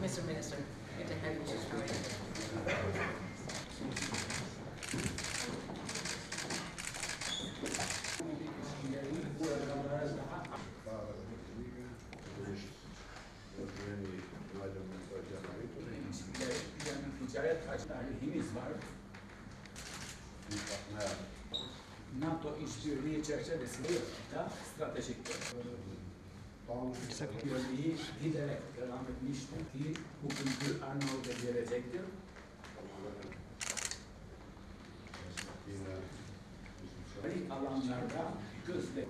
Mr. Minister, good to have you just join. Ticaret tarihimiz var. NATO işbirliği çerçevesinde da stratejik birliği giderek devam etmiştir ki bugünkü Arnavut'a gelecektir. Tarih alanlarda gözle